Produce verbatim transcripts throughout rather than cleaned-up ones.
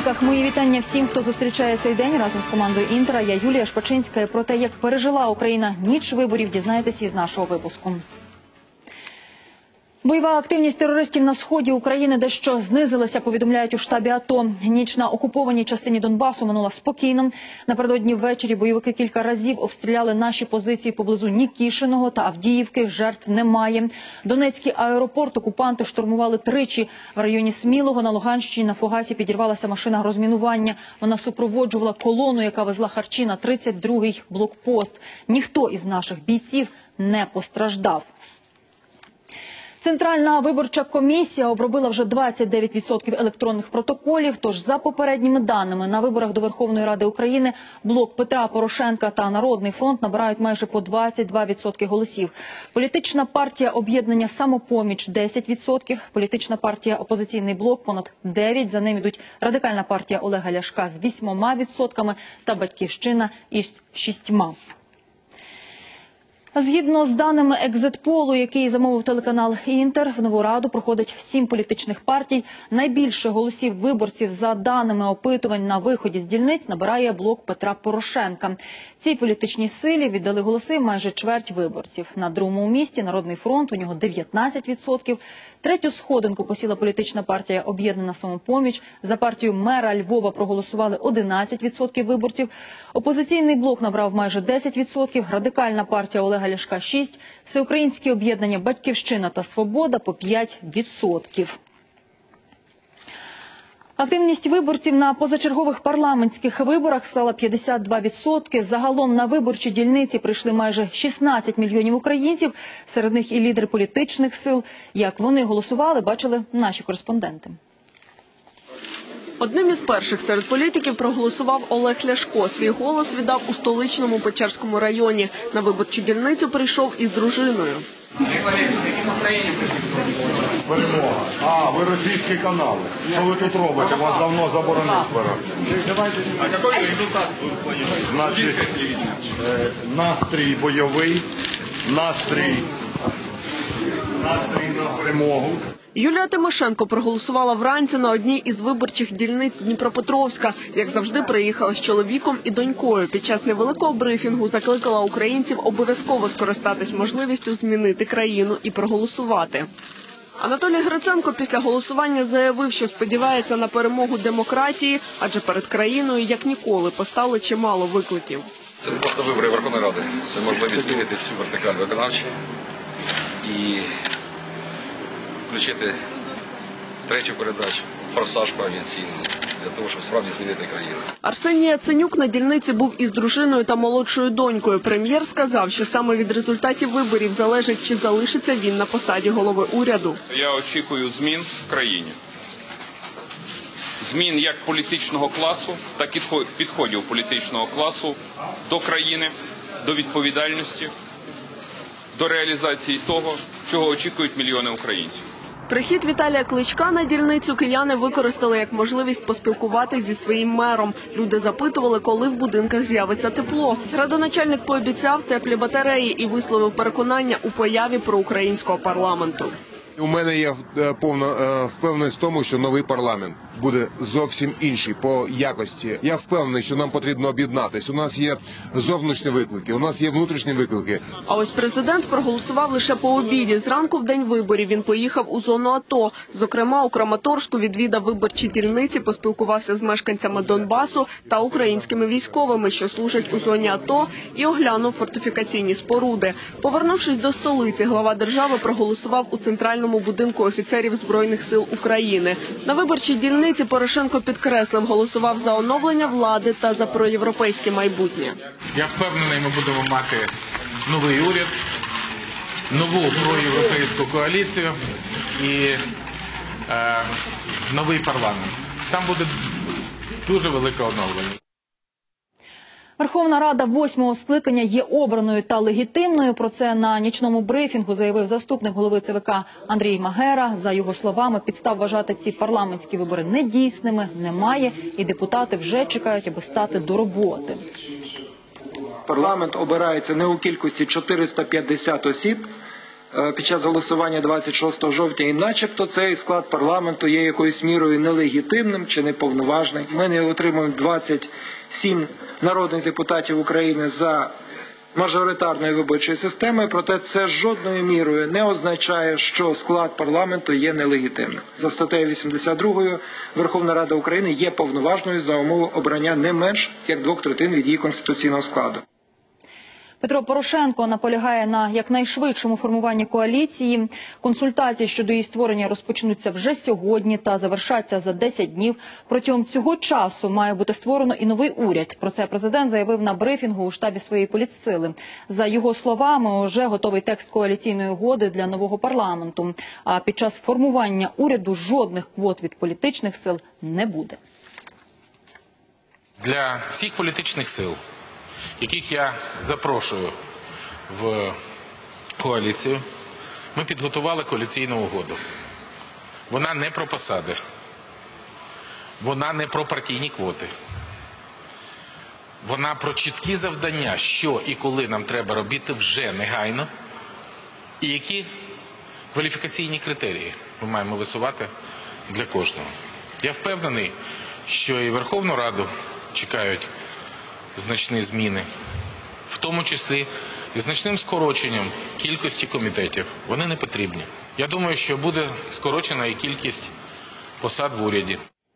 Черкасах. Мої вітання всім, хто зустрічає цей день разом з командою «Інтера». Я Юлія Шпачинська. Про те, як пережила Україна ніч виборів, дізнаєтесь із нашого випуску. Бойова активність терористів на сході України дещо знизилася, повідомляють у штабі АТО. Ніч на окупованій частині Донбасу минула спокійно. Напередодні ввечері бойовики кілька разів обстріляли наші позиції поблизу Нікішиного та Авдіївки. Жертв немає. Донецький аеропорт окупанти штурмували тричі. В районі Смілого на Луганщині на фугасі підірвалася машина розмінування. Вона супроводжувала колону, яка везла харчі на тридцять другий блокпост. Ніхто із наших бійців не постраждав. Центральна виборча комісія обробила вже двадцять дев'ять відсотків електронних протоколів, тож за попередніми даними на виборах до Верховної Ради України блок Петра Порошенка та Народний фронт набирають майже по двадцять два відсотки голосів. Політична партія об'єднання «Самопоміч» – десять відсотків, політична партія «Опозиційний блок» – понад дев'ять відсотків, за ним йдуть Радикальна партія Олега Ляшка з вісьмома відсотками та Батьківщина із шістьма. Згідно з даними екзит-полу, який замовив телеканал «Інтер», в нову раду проходить сім політичних партій. Найбільше голосів виборців за даними опитувань на виході з дільниць набирає блок Петра Порошенка. Цій політичній силі віддали голоси майже чверть виборців. На другому місці Народний фронт, у нього дев'ятнадцять відсотків. Третю сходинку посіла політична партія «Об'єднана Самопоміч». За партію мера Львова проголосували одинадцять відсотків виборців. Опозиційний блок набрав майже десять відсотків, Радикальна партія Олега Ляшка – шість відсотків, всеукраїнські об'єднання «Батьківщина» та «Свобода» – по п'ять відсотків. Активність виборців на позачергових парламентських виборах склала п'ятдесят два відсотки. Загалом на виборчі дільниці прийшли майже шістнадцять мільйонів українців, серед них і лідери політичних сил. Як вони голосували, бачили наші кореспонденти. Одним із перших серед політиків проголосував Олег Ляшко. Свій голос віддав у столичному Печерському районі. На виборчу дільницю прийшов із дружиною. Перемога. А, ви російські канали. Що ви тут робите? Вас давно заборонили збирати. А який результат ви плануєте? Значить, настрій бойовий, настрій, настрій на перемогу. Юлія Тимошенко проголосувала вранці на одній із виборчих дільниць Дніпропетровська. Як завжди, приїхала з чоловіком і донькою. Під час невеликого брифінгу закликала українців обов'язково скористатись можливістю змінити країну і проголосувати. Анатолій Гриценко після голосування заявив, що сподівається на перемогу демократії, адже перед країною, як ніколи, постало чимало викликів. Це не просто вибори Верховної Ради, це можливість змінити всю вертикаль виконавчу і включити третю передачу, форсаж коаліційний, для того, щоб справді змінити країну. Арсеній Яценюк на дільниці був із дружиною та молодшою донькою. Прем'єр сказав, що саме від результатів виборів залежить, чи залишиться він на посаді голови уряду. Я очікую змін в країні. Змін як політичного класу, так і підходів політичного класу до країни, до відповідальності, до реалізації того, чого очікують мільйони українців. Прихід Віталія Кличка на дільницю кияни використали як можливість поспілкуватись зі своїм мером. Люди запитували, коли в будинках з'явиться тепло. Градоначальник пообіцяв теплі батареї і висловив переконання у появі проукраїнського парламенту. У мене є повна впевненість в тому, що новий парламент буде зовсім інший по якості. Я впевнений, що нам потрібно об'єднатися. У нас є зовнішні виклики, у нас є внутрішні виклики. А ось президент проголосував лише по обіді. Зранку в день виборів він поїхав у зону АТО. Зокрема, у Краматорську відвідав виборчі дільниці, поспілкувався з мешканцями Донбасу та українськими військовими, що служать у зоні АТО, і оглянув фортифікаційні споруди. Повернувшись до столиці, глава держави проголосував у центральному будинку офіцерів Збройних сил України. На виборчій дільниці Порошенко підкреслив, голосував за оновлення влади та за проєвропейське майбутнє. Я впевнений, ми будемо мати новий уряд, нову проєвропейську коаліцію і е, новий парламент. Там буде дуже велике оновлення. Верховна Рада восьмого скликання є обраною та легітимною. Про це на нічному брифінгу заявив заступник голови ЦВК Андрій Магера. За його словами, підстав вважати ці парламентські вибори недійсними немає, і депутати вже чекають, аби стати до роботи. Парламент обирається не у кількості чотириста п'ятдесят осіб, під час голосування двадцять шостого жовтня, і начебто цей склад парламенту є якоюсь мірою нелегітимним чи неповноважним. Ми не отримуємо двадцять сім народних депутатів України за мажоритарною виборчою системою, проте це жодною мірою не означає, що склад парламенту є нелегітимним. За статтею вісімдесят другою Верховна Рада України є повноважною за умови обрання не менш як двох третин від її конституційного складу. Петро Порошенко наполягає на якнайшвидшому формуванні коаліції. Консультації щодо її створення розпочнуться вже сьогодні та завершаться за десять днів. Протягом цього часу має бути створено і новий уряд. Про це президент заявив на брифінгу у штабі своєї політсили. За його словами, вже готовий текст коаліційної угоди для нового парламенту. А під час формування уряду жодних квот від політичних сил не буде. Для всіх політичних сил, яких я запрошую в коаліцію, ми підготували коаліційну угоду. Вона не про посади, вона не про партійні квоти. Вона про чіткі завдання, що і коли нам треба робити вже негайно, і які кваліфікаційні критерії ми маємо висувати для кожного. Я впевнений, що і Верховну Раду чекають значні зміни, в тому числі і значним скороченням кількості комітетів. Вони не потрібні. Я думаю, що буде скорочена і кількість посад в уряді.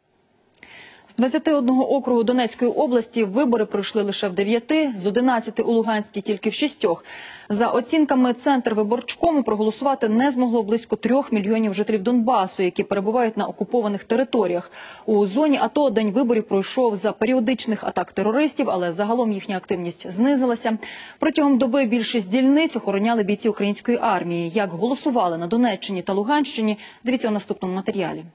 З двадцяти одного округу Донецької області вибори пройшли лише в дев'яти, з одинадцяти у Луганській тільки в шістьох. За оцінками Центрвиборчкому, проголосувати не змогло близько трьох мільйонів жителів Донбасу, які перебувають на окупованих територіях. У зоні АТО день виборів пройшов за періодичних атак терористів, але загалом їхня активність знизилася. Протягом доби більшість дільниць охороняли бійці української армії. Як голосували на Донеччині та Луганщині, дивіться у наступному матеріалі.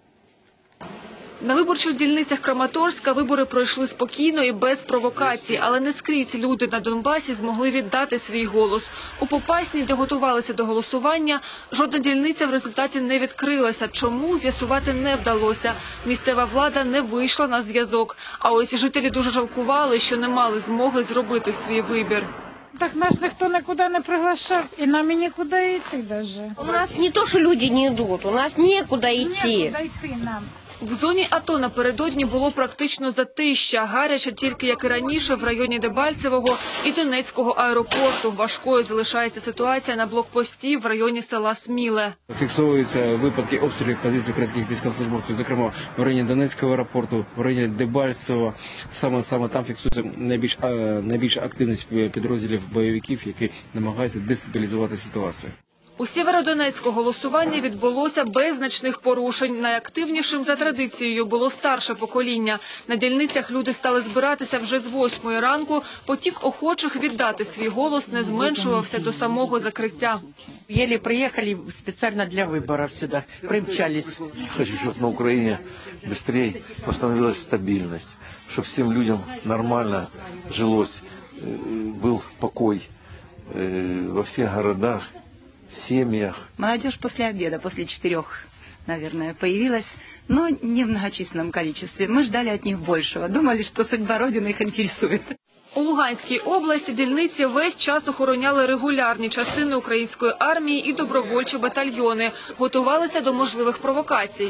На виборчих дільницях Краматорська вибори пройшли спокійно і без провокацій, але не скрізь люди на Донбасі змогли віддати свій голос. У Попасній, де готувалися до голосування, жодна дільниця в результаті не відкрилася. Чому, з'ясувати не вдалося. Місцева влада не вийшла на зв'язок. А ось жителі дуже жалкували, що не мали змоги зробити свій вибір. Так нас ніхто нікуди не приглашав, і нам і нікуди йти навіть. У нас не то, що люди не йдуть, у нас нікуди йти. Нікуди йти нам. В зоні АТО напередодні було практично затища. Гаряче тільки, як і раніше, в районі Дебальцевого і Донецького аеропорту. Важкою залишається ситуація на блокпості в районі села Сміле. Фіксуються випадки обстрілів позицій українських військовослужбовців, зокрема в районі Донецького аеропорту, в районі Дебальцевого. Саме, саме там фіксується найбільш, найбільша активність підрозділів бойовиків, які намагаються дестабілізувати ситуацію. У Сєвєродонецьку голосування відбулося без значних порушень. Найактивнішим за традицією було старше покоління. На дільницях люди стали збиратися вже з восьмої ранку. Потік охочих віддати свій голос не зменшувався до самого закриття. Єлі приїхали спеціально для виборів сюди, примчались. Хочу, щоб на Україні швидше встановилась стабільність, щоб всім людям нормально жилось, був покой во всіх городах, семьях. Молодежь после обеда, после четырех, наверное, появилась, но не в многочисленном количестве. Мы ждали от них большего, думали, что судьба Родины их интересует. У Луганській області дільниці весь час охороняли регулярні частини української армії і добровольчі батальйони. Готувалися до можливих провокацій.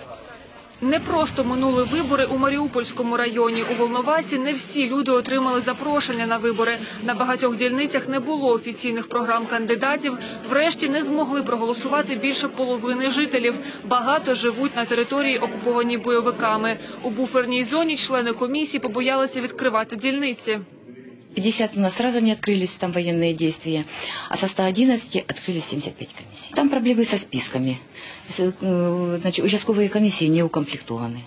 Не просто минули вибори у Маріупольському районі. У Волновасі не всі люди отримали запрошення на вибори. На багатьох дільницях не було офіційних програм кандидатів. Врешті не змогли проголосувати більше половини жителів. Багато живуть на території, окупованій бойовиками. У буферній зоні члени комісії побоялися відкривати дільниці. пятьдесят у нас сразу не открылись, там военные действия, а со ста одиннадцати открылись семьдесят пять комиссий. Там проблемы со списками. Значит, участковые комиссии не укомплектованы.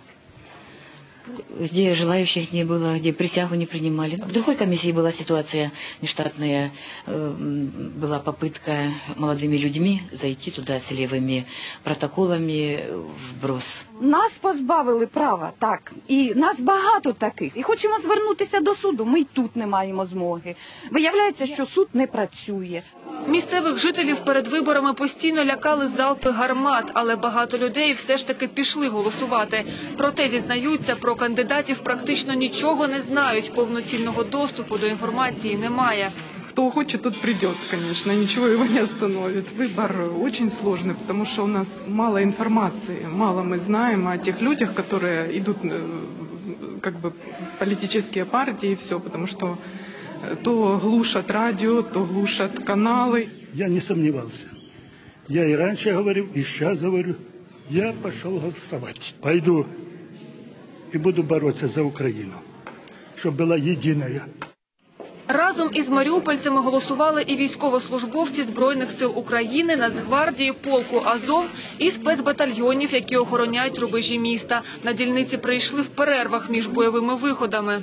Где желающих не было, где присягу не принимали. В другой комиссии была ситуация нештатная, была попытка молодыми людьми зайти туда с левыми протоколами вброс. Нас позбавили права, так, і нас багато таких. І хочемо звернутися до суду, ми й тут не маємо змоги. Виявляється, що суд не працює. Місцевих жителів перед виборами постійно лякали залпи гармат, але багато людей все ж таки пішли голосувати. Проте, зізнаються, про кандидатів практично нічого не знають, повноцінного доступу до інформації немає. кто хочет, тот придет, конечно, ничего его не остановит. Выбор очень сложный, потому что у нас мало информации, мало мы знаем о тех людях, которые идут как бы в политические партии и все, потому что то глушат радио, то глушат каналы. Я не сомневался. Я и раньше говорил, и сейчас говорю. Я пошел голосовать. Пойду и буду бороться за Украину, чтобы была единая. Разом із маріупольцями голосували і військовослужбовці Збройних сил України, Нацгвардії, полку «Азов» і спецбатальйонів, які охороняють рубежі міста. На дільниці прийшли в перервах між бойовими виходами.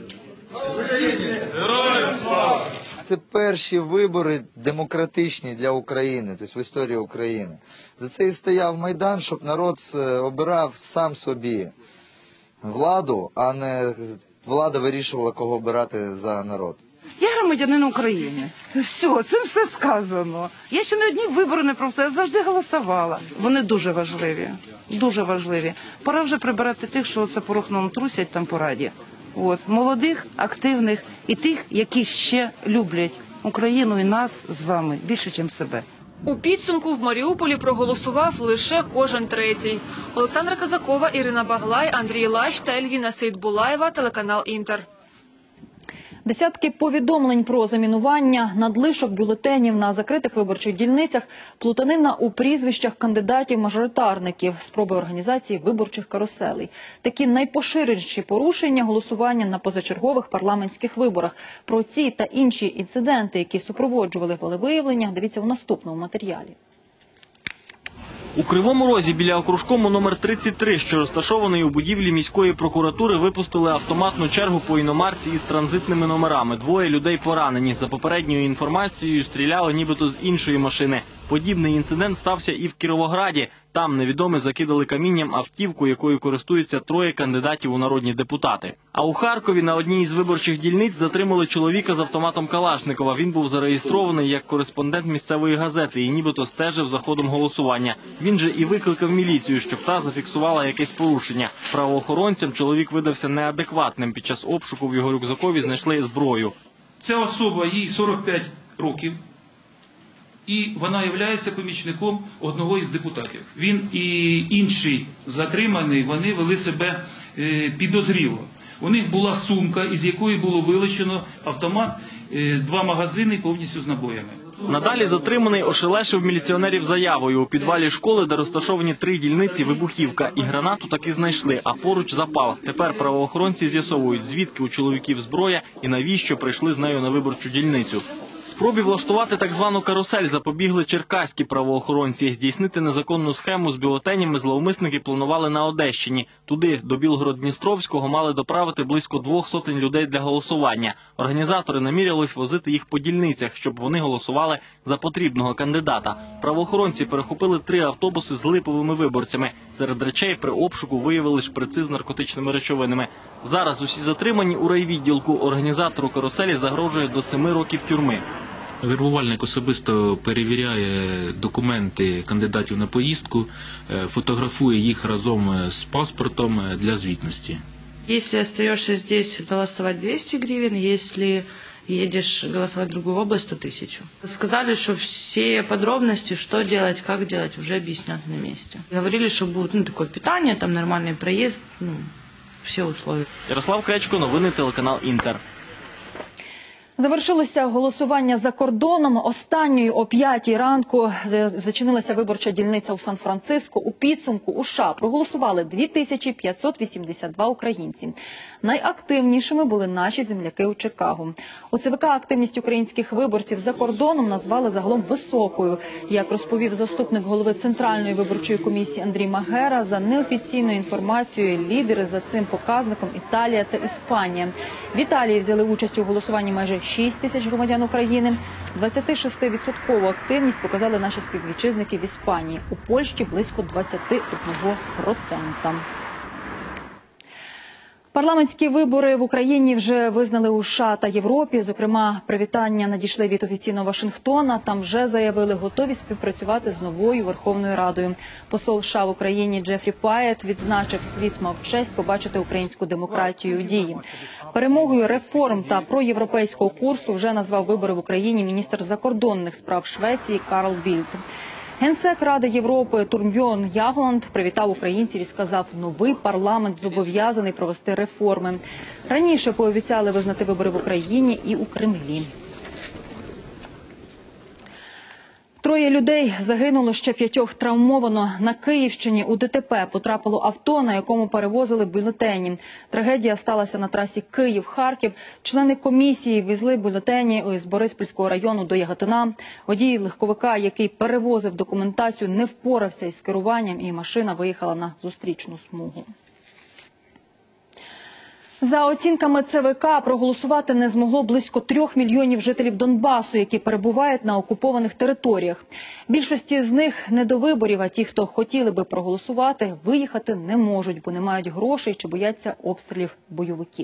Це перші вибори демократичні для України, тобто в історії України. За це і стояв Майдан, щоб народ обирав сам собі владу, а не влада вирішувала, кого обирати за народ. Я громадянин України. Все, цим все сказано. Я ще не одні вибори не провела, я завжди голосувала. Вони дуже важливі, дуже важливі. Пора вже прибирати тих, що це порохном трусять там по раді. От, молодих, активних і тих, які ще люблять Україну і нас з вами більше, ніж себе. У підсумку в Маріуполі проголосував лише кожен третій. Олександра Казакова, Ірина Баглай, Андрій Лащ та Ельвіна Сейдбулаєва, телеканал «Інтер». Десятки повідомлень про замінування, надлишок бюлетенів на закритих виборчих дільницях, плутанина у прізвищах кандидатів-мажоритарників, спроби організації виборчих каруселей. Такі найпоширеніші порушення голосування на позачергових парламентських виборах. Про ці та інші інциденти, які супроводжували волевиявлення, дивіться у наступному матеріалі. У Кривому Розі біля окружкому номер тридцять три, що розташований у будівлі міської прокуратури, випустили автоматну чергу по іномарці із транзитними номерами. Двоє людей поранені. За попередньою інформацією, стріляли нібито з іншої машини. Подібний інцидент стався і в Кіровограді. Там невідомі закидали камінням автівку, якою користуються троє кандидатів у народні депутати. А у Харкові на одній із виборчих дільниць затримали чоловіка з автоматом Калашникова. Він був зареєстрований як кореспондент місцевої газети і нібито стежив за ходом голосування. Він же і викликав міліцію, щоб та зафіксувала якесь порушення. Правоохоронцям чоловік видався неадекватним. Під час обшуку в його рюкзакові знайшли зброю. Ця особа, їй сорок п'ять років. І вона є помічником одного із депутатів. Він і інший затриманий, вони вели себе підозріло. У них була сумка, із якої було вилучено автомат, два магазини повністю з набоями. Надалі затриманий ошелешив міліціонерів заявою. У підвалі школи, де розташовані три дільниці, вибухівка. І гранату таки знайшли, а поруч запал. Тепер правоохоронці з'ясовують, звідки у чоловіків зброя і навіщо прийшли з нею на виборчу дільницю. Спробі влаштувати так звану карусель запобігли черкаські правоохоронці. Здійснити незаконну схему з бюлетенями зловмисники планували на Одещині. Туди, до Білгород-Дністровського, мали доправити близько двох сотень людей для голосування. Організатори намірялись возити їх по дільницях, щоб вони голосували за потрібного кандидата. Правоохоронці перехопили три автобуси з липовими виборцями. Серед речей при обшуку виявили шприци з наркотичними речовинами. Зараз усі затримані у райвідділку. Організатору каруселі загрожує до семи років тюрми. Вербувальник особисто перевіряє документи кандидатів на поїздку, фотографує їх разом з паспортом для звітності. Якщо залишаєшся здесь голосувати двісті гривень, якщо едешь голосовать в другую область, то тысячу. Сказали, что все подробности, что делать, как делать, уже объяснят на месте. Говорили, что будет ну, такое питание, там нормальный проезд, ну, все условия. Ярослав Кречко, новини, телеканал «Інтер». Завершилося голосування за кордоном. Останньою о п'ятій ранку зачинилася виборча дільниця у Сан-Франциско. У підсумку у США проголосували дві тисячі п'ятсот вісімдесят два українці. Найактивнішими були наші земляки у Чикаго. У ЦВК активність українських виборців за кордоном назвали загалом високою. Як розповів заступник голови Центральної виборчої комісії Андрій Магера, за неофіційною інформацією лідери за цим показником Італія та Іспанія. В Італії взяли участь у голосуванні майже шість тисяч громадян України. двадцять шість відсотків активність показали наші співвітчизники в Іспанії. У Польщі близько двадцять один відсоток. Парламентські вибори в Україні вже визнали у США та Європі. Зокрема, привітання надійшли від офіційного Вашингтона. Там вже заявили, готові співпрацювати з новою Верховною Радою. Посол США в Україні Джефрі Паєт відзначив, світ мав честь побачити українську демократію у дії. Перемогою реформ та проєвропейського курсу вже назвав вибори в Україні міністр закордонних справ Швеції Карл Більд. Генсек Ради Європи Турмбьорн Ягланд привітав українців і сказав, новий парламент зобов'язаний провести реформи. Раніше пообіцяли визнати вибори в Україні і у Кремлі. Троє людей загинуло, ще п'ятьох травмовано. На Київщині у ДТП потрапило авто, на якому перевозили бюлетені. Трагедія сталася на трасі Київ-Харків. Члени комісії везли бюлетені з Бориспільського району до Яготина. Водій легковика, який перевозив документацію, не впорався із керуванням, і машина виїхала на зустрічну смугу. За оцінками ЦВК, проголосувати не змогло близько трьох мільйонів жителів Донбасу, які перебувають на окупованих територіях. Більшості з них не до виборів, а ті, хто хотіли би проголосувати, виїхати не можуть, бо не мають грошей чи бояться обстрілів бойовиків.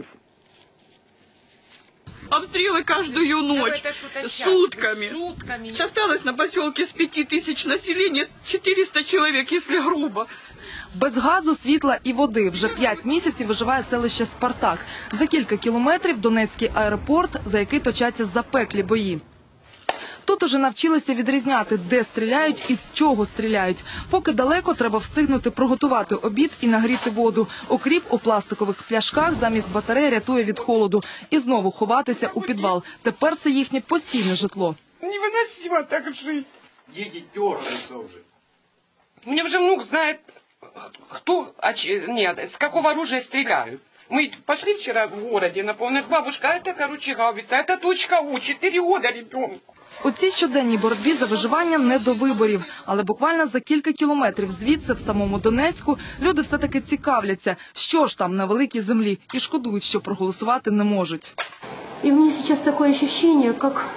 Обстрелы каждую ночь, сутками. сутками. Осталось на поселке с пяти тысяч населения четыреста человек, если грубо. Без газу, світла і води вже п'ять місяців виживає селище Спартак. За кілька кілометрів Донецький аеропорт, за який точаться запеклі бої. Тут уже навчилися відрізняти, де стріляють і з чого стріляють. Поки далеко, треба встигнути приготувати обід і нагріти воду. Окріп у пластикових пляшках замість батарей рятує від холоду. І знову ховатися у підвал. Тепер це їхнє постійне житло. Невыносимо так жить. Дети дергаются уже. Мне уже внук знает, кто, нет, с какого оружия стреляют. Мы пошли вчера в городе, напомню, бабушка, это, короче, гаубица, это точка У, четыре года ребенку. У цій щоденній боротьбі за виживання не до виборів. Але буквально за кілька кілометрів звідси, в самому Донецьку, люди все-таки цікавляться, що ж там на великій землі, і шкодують, що проголосувати не можуть. І в мене зараз таке відчуття, як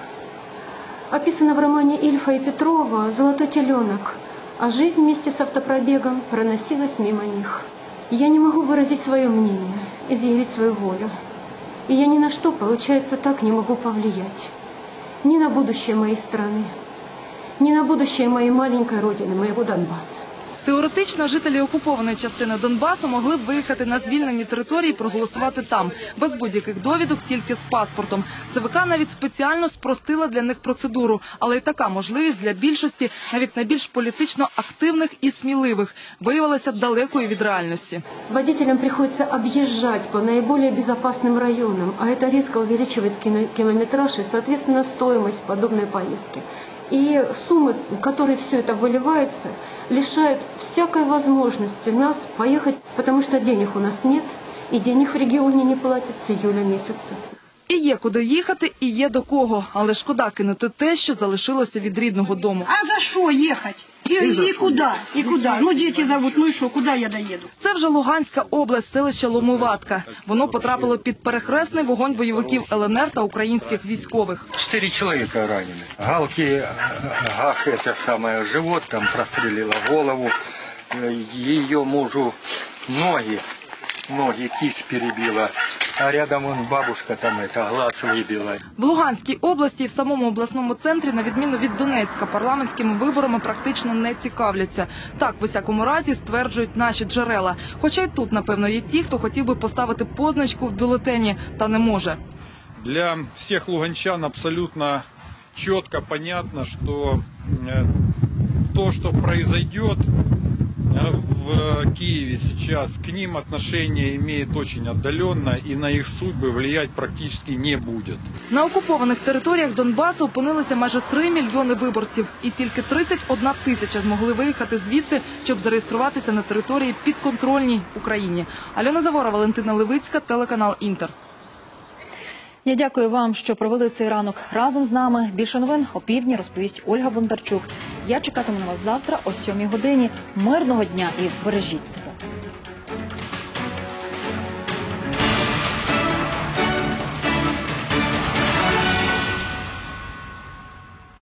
описано в романі Ільфа і Петрова «Золотой теленок», а жизнь вместе с автопробегом проносилась мимо них. Я не могу выразить свое мнение, изъявить свою волю. И я ни на что, получается, так не могу повлиять. Ни на будущее моей страны, ни на будущее моей маленькой родины, моего Донбасса. Теоретично жителі окупованої частини Донбасу могли б виїхати на звільнені території і проголосувати там, без будь-яких довідок, тільки з паспортом. ЦВК навіть спеціально спростила для них процедуру, але і така можливість для більшості, навіть найбільш політично активних і сміливих, виявилася далекою від реальності. Водителям приходится объезжать по наиболее безопасным районам, а это резко увеличивает километраж и, соответственно, стоимость подобной поездки. И суммы, в которые все это выливается, лишают всякой возможности нас поехать, потому что денег у нас нет, и денег в регионе не платят с июля месяца. І є куди їхати, і є до кого, але шкода кинути те, що залишилося від рідного дому. А за що їхати? І, і, і куди? І куди? Ну, діти зовуть, ну і що, куди я доїду? Це вже Луганська область, селище Ломоватка. Воно потрапило під перехресний вогонь бойовиків ЛНР та українських військових. Чотири чоловіка ранені. Галки, гах, це саме, живот там прострілило, голову, її мужу ноги, ноги, кисть перебила. А рядом вон бабушка там это, глаз вибила. В Луганській області і в самому обласному центрі, на відміну від Донецька, парламентськими виборами практично не цікавляться. Так, в усякому разі, стверджують наші джерела. Хоча й тут, напевно, є ті, хто хотів би поставити позначку в бюлетені, та не може. Для всіх луганчан абсолютно чітко, понятно, що то, що произойдет в Киеве сейчас, к ним отношение имеет очень отдаленно, и на их судьбы влиять практически не будет. На окупованих територіях Донбасу опинилися майже три мільйони виборців, і тільки тридцять одна тисяча змогли виїхати звідси, щоб зареєструватися на території підконтрольній Україні. Альона Завора, Валентина Левицька, телеканал Інтер. Я дякую вам, що провели цей ранок разом з нами. Більше новин о півдні розповість Ольга Бондарчук. Я чекатиму на вас завтра о сьомій годині. Мирного дня і бережіть себе.